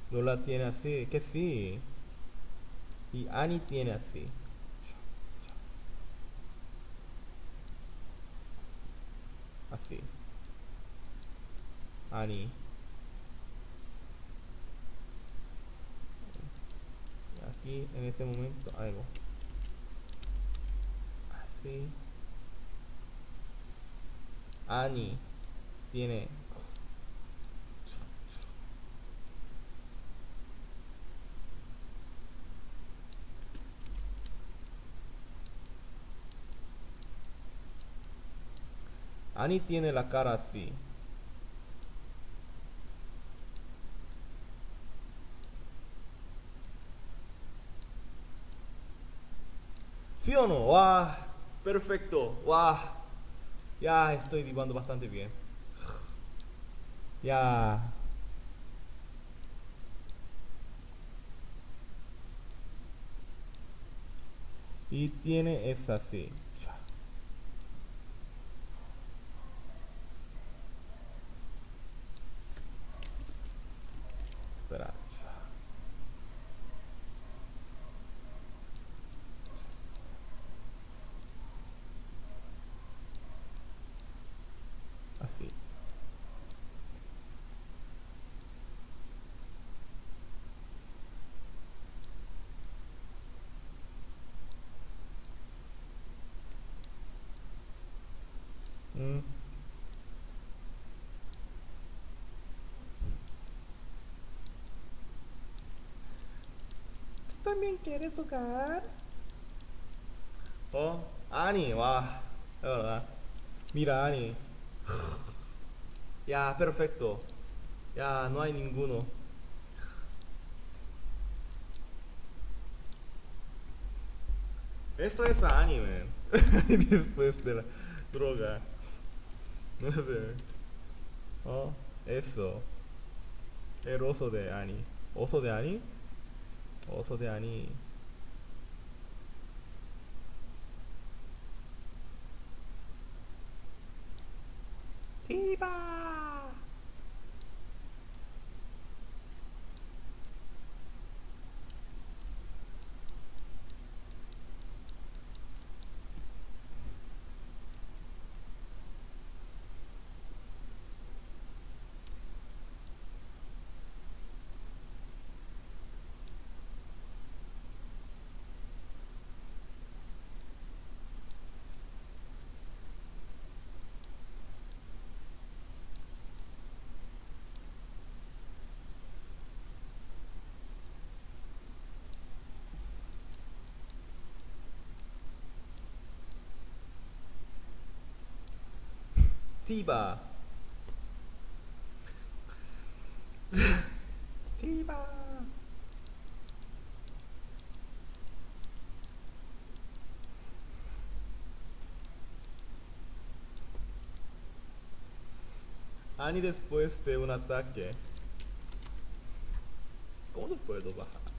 No la tiene así, que sí. Y Annie tiene así. Así. Annie. Aquí en ese momento algo. Así. Annie tiene. Annie tiene la cara así. ¿Sí o no? ¡Wow! Perfecto. ¡Wow! Ya estoy dibujando bastante bien. Ya. Y tiene esa así. Espera. Así. Mm. ¿Tú también quieres jugar? Oh, Annie, wow. Es verdad. Mira, Annie. Ya, perfecto. Ya, no hay ninguno. Esto es anime. Después de la droga. No sé. Oh, eso. El oso de Annie. ¿Oso de Annie? Oso de Annie. ¡Tiba! ¡Tiba! ¡Tiba! Annie después de un ataque. ¿Cómo lo puedo bajar?